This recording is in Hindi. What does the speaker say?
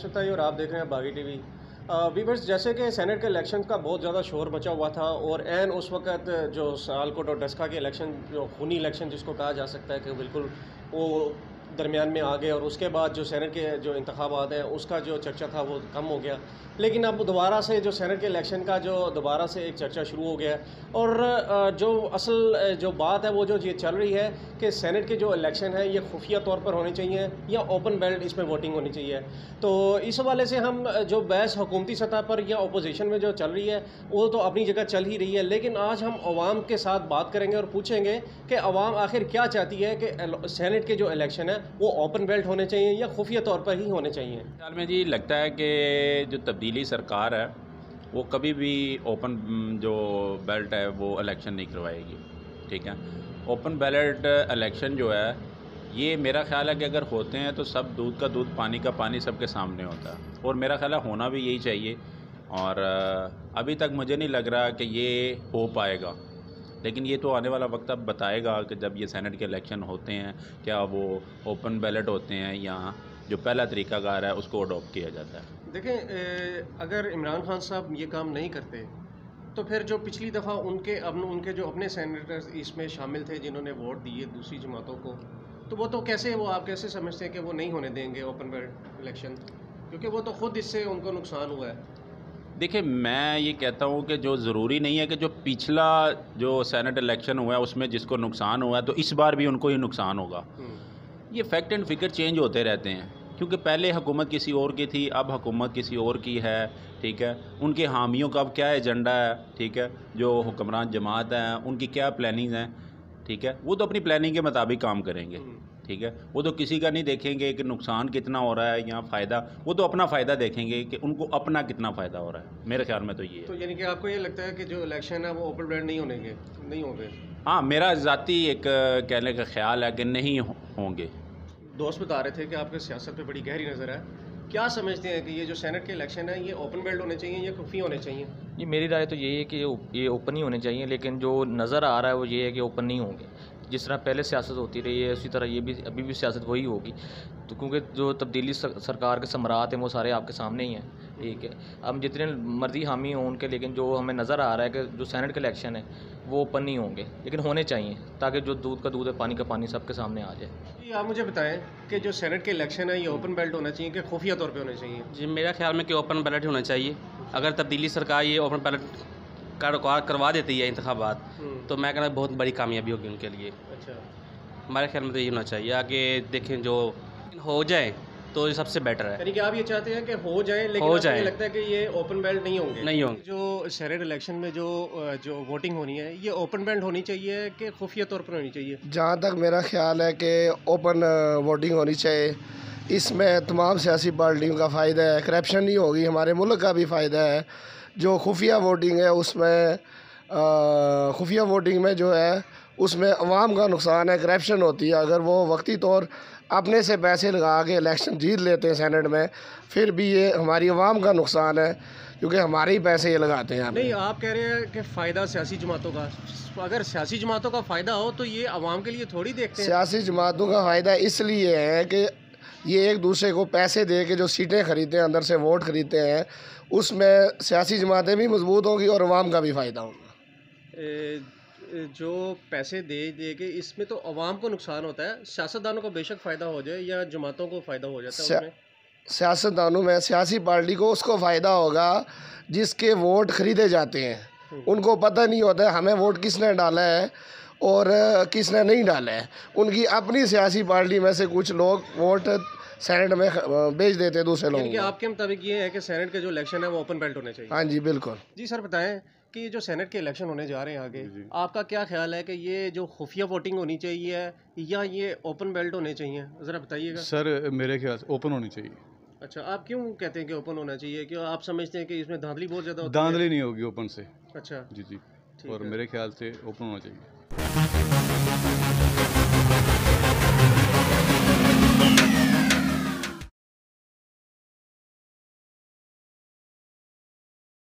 सुताई और आप देख रहे हैं बागी टीवी। वीवर्स, जैसे कि सेनेट के इलेक्शन का बहुत ज़्यादा शोर मचा हुआ था और एन उस वक्त जो सियालकोट और डस्का के इलेक्शन, जो खूनी इलेक्शन जिसको कहा जा सकता है कि बिल्कुल वो दरमियान में आ गए, और उसके बाद जो सेनेट के जो इंतखाबात हैं उसका जो चर्चा था वो कम हो गया। लेकिन अब दोबारा से जो सेनेट के इलेक्शन का जो दोबारा से एक चर्चा शुरू हो गया है। और जो असल जो बात है वो जो ये चल रही है कि सेनेट के जो इलेक्शन है ये खुफिया तौर पर होने चाहिए या ओपन बैलेट इसमें वोटिंग होनी चाहिए। तो इस हवाले से हम जो बहस हुकूमती सतह पर या अपोजिशन में जो चल रही है वो तो अपनी जगह चल ही रही है, लेकिन आज हम अवाम के साथ बात करेंगे और पूछेंगे कि अवाम आखिर क्या चाहती है कि सेनेट के जो इलेक्शन है वो ओपन बेल्ट होने चाहिए या खुफिया तौर पर ही होने चाहिए। ख्याल में जी लगता है कि जो तब्दीली सरकार है वो कभी भी ओपन जो बेल्ट है वो इलेक्शन नहीं करवाएगी। ठीक है, ओपन बैलेट इलेक्शन जो है ये मेरा ख्याल है कि अगर होते हैं तो सब दूध का दूध पानी का पानी सबके सामने होता है, और मेरा ख्याल है होना भी यही चाहिए। और अभी तक मुझे नहीं लग रहा कि ये हो पाएगा, लेकिन ये तो आने वाला वक्त अब बताएगा कि जब ये सेनेट के इलेक्शन होते हैं क्या वो ओपन बैलेट होते हैं या जो पहला तरीकाकार है उसको अडॉप्ट किया जाता है। देखें, अगर इमरान खान साहब ये काम नहीं करते तो फिर जो पिछली दफ़ा उनके जो अपने सेनेटर्स इसमें शामिल थे जिन्होंने वोट दिए दूसरी जमातों को, तो वो तो कैसे, वो आप कैसे समझते हैं कि वो नहीं होने देंगे ओपन बैलेट इलेक्शन, क्योंकि वो तो ख़ुद इससे उनको नुकसान हुआ है। देखिए, मैं ये कहता हूँ कि जो ज़रूरी नहीं है कि जो पिछला जो सेनेट इलेक्शन हुआ है उसमें जिसको नुकसान हुआ है तो इस बार भी उनको ही नुकसान होगा। ये फैक्ट एंड फिगर चेंज होते रहते हैं, क्योंकि पहले हुकूमत किसी और की थी, अब हुकूमत किसी और की है। ठीक है, उनके हामियों का अब क्या एजेंडा है, ठीक है, जो हुक्मरान जमात हैं उनकी क्या प्लानिंग है। ठीक है, वो तो अपनी प्लानिंग के मुताबिक काम करेंगे। ठीक है, वो तो किसी का नहीं देखेंगे कि नुकसान कितना हो रहा है या फ़ायदा, वो तो अपना फ़ायदा देखेंगे कि उनको अपना कितना फ़ायदा हो रहा है। मेरे ख्याल में तो ये है। तो यानी कि आपको ये लगता है कि जो इलेक्शन है वो ओपन बैलेट नहीं होंगे? हाँ, मेरा ज़ाती एक कहने का ख्याल है कि नहीं होंगे। दोस्त बता रहे थे कि आपके सियासत पे बड़ी गहरी नज़र है। क्या समझते हैं कि ये जो सेनेट के इलेक्शन है ये ओपन बैलेट होने चाहिए या खुफी होने चाहिए? ये मेरी राय तो यही है कि ये ओपन ही होने चाहिए, लेकिन जो नज़र आ रहा है वो ये है कि ओपन नहीं होंगे। जिस तरह पहले सियासत होती रही है उसी तरह ये भी अभी भी सियासत वही होगी। तो क्योंकि जो तब्दीली सरकार के समरात हैं वो सारे आपके सामने ही हैं। ठीक है, हम जितने मर्जी हामी हों उनके, लेकिन जो हमें नज़र आ रहा है कि जो सेनेट के इलेक्शन है वो ओपन नहीं होंगे, लेकिन होने चाहिए ताकि जो दूध का दूध है पानी का पानी सबके सामने आ जाए। जी, आप मुझे बताएं कि जो सेनेट के इलेक्शन है ये ओपन बैलेट होना चाहिए कि खुफिया तौर पे होने चाहिए? जी, मेरा ख्याल में कि ओपन बैलेट होना चाहिए। अगर तब्दीली सरकार ये ओपन बैलेट करवा देती है इंतखाबात, तो मैं कहना बहुत बड़ी कामयाबी होगी उनके लिए। अच्छा, हमारे ख्याल में तो ये होना चाहिए। आगे देखें जो हो जाए तो ये सबसे बेटर है। यानी कि आप ये चाहते हैं कि हो जाए, लेकिन हो आपको ये जाए। लगता है कि ये ओपन बैलेट नहीं होंगे? नहीं होंगे। जो सेनेट इलेक्शन में जो वोटिंग होनी है ये ओपन बैलेट होनी चाहिए कि खुफिया तौर पर होनी चाहिए? जहाँ तक मेरा ख्याल है कि ओपन वोटिंग होनी चाहिए। इसमें तमाम सियासी पार्टियों का फ़ायदा है, करप्शन नहीं होगी, हमारे मुल्क का भी फ़ायदा है। जो खुफिया वोटिंग है उसमें खुफिया वोटिंग में जो है उसमें अवाम का नुकसान है, करप्शन होती है। अगर वो वक्ती तौर अपने से पैसे लगा के इलेक्शन जीत लेते हैं सेनेट में, फिर भी ये हमारी अवाम का नुकसान है, क्योंकि हमारे ही पैसे ये लगाते हैं। नहीं, आप कह रहे हैं कि फ़ायदा सियासी जमातों का। अगर सियासी जमातों का फ़ायदा हो तो ये अवाम के लिए थोड़ी देखते हैं। सियासी जमातों का फ़ायदा इसलिए है कि ये एक दूसरे को पैसे दे के जो सीटें खरीदते हैं, अंदर से वोट खरीदते हैं, उसमें सियासी जमातें भी मजबूत होंगी और अवाम का भी फ़ायदा होगा। जो पैसे दे के इसमें तो अवाम को नुकसान होता है। सियासतदानों को बेशक फ़ायदा हो जाए या जमातों को फ़ायदा हो जाता है उसमें। सियासतदानों में सियासी पार्टी को उसको फ़ायदा होगा जिसके वोट ख़रीदे जाते हैं। उनको पता नहीं होता है हमें वोट किसने डाला है और किसने नहीं डाला है। उनकी अपनी सियासी पार्टी में से कुछ लोग वोट सेनेट में भेज देते हैं दूसरे लोगों को। आपके मुताबिक ये है कि सेनेट के जो इलेक्शन है वो ओपन बैलेट होने चाहिए? हाँ जी, बिल्कुल। जी सर, बताएं कि जो सेनेट के इलेक्शन होने जा रहे हैं आगे, आपका क्या ख्याल है कि ये जो खुफिया वोटिंग होनी चाहिए या ये ओपन बैलेट होने चाहिए, ज़रा बताइएगा। सर, मेरे ख्याल से ओपन होनी चाहिए। अच्छा, आप क्यों कहते हैं कि ओपन होना चाहिए? क्यों आप समझते हैं कि इसमें धांधली बहुत ज़्यादा होती है? धांधली नहीं होगी ओपन से। अच्छा जी, ठीक और है। मेरे ख्याल से ओपन होना चाहिए।